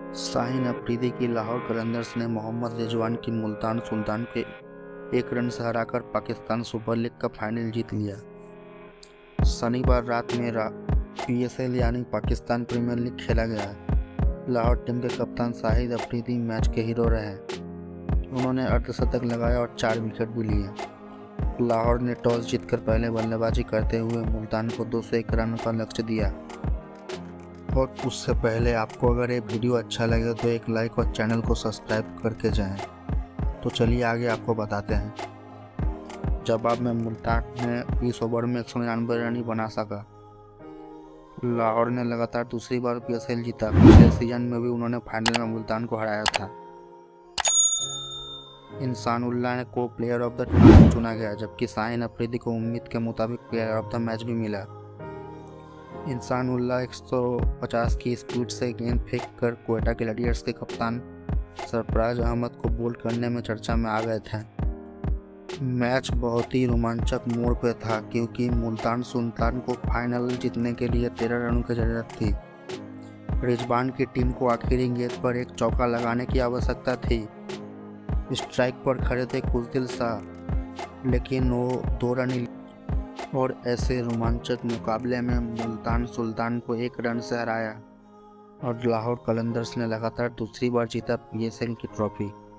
शाहीन अफरीदी की लाहौर कलंदर्स ने मोहम्मद रिजवान की मुल्तान सुल्तान के 1 रन से हराकर पाकिस्तान सुपर लीग का फाइनल जीत लिया। शनिवार रात में PSL यानी पाकिस्तान प्रीमियर लीग खेला गया। लाहौर टीम के कप्तान शाहिद अफरीदी मैच के हीरो रहे। उन्होंने अर्धशतक लगाया और 4 विकेट भी लिए। लाहौर ने टॉस जीतकर पहले बल्लेबाजी करते हुए मुल्तान को 201 रन का लक्ष्य दिया। और उससे पहले आपको अगर ये वीडियो अच्छा लगे तो एक लाइक और चैनल को सब्सक्राइब करके जाएं। तो चलिए आगे आपको बताते हैं। जवाब में मुल्तान ने 20 ओवर में 199 रन ही बना सका। लाहौर ने लगातार दूसरी बार PSL जीता। पिछले सीजन में भी उन्होंने फाइनल में मुल्तान को हराया था। इंसानुल्लाह को प्लेयर ऑफ द टूर्नामेंट चुना गया, जबकि शाहीन अफरीदी को उम्मीद के मुताबिक प्लेयर ऑफ द मैच भी मिला। इंसानुल्लाह 150 की स्पीड से गेंद फेंककर क्वेटा ग्लैडिएटर्स के कप्तान सरफराज अहमद को बोल्ड करने में चर्चा में आ गए थे। मैच बहुत ही रोमांचक मोड़ पे था, क्योंकि मुल्तान सुल्तान को फाइनल जीतने के लिए 13 रनों की जरूरत थी। रिजवान की टीम को आखिरी गेंद पर एक चौका लगाने की आवश्यकता थी। स्ट्राइक पर खड़े थे कुलदीप शाह, लेकिन वो 2 रन और ऐसे रोमांचक मुकाबले में मुल्तान सुल्तान को 1 रन से हराया और लाहौर कलंदर्स ने लगातार दूसरी बार जीता PSL की ट्रॉफी।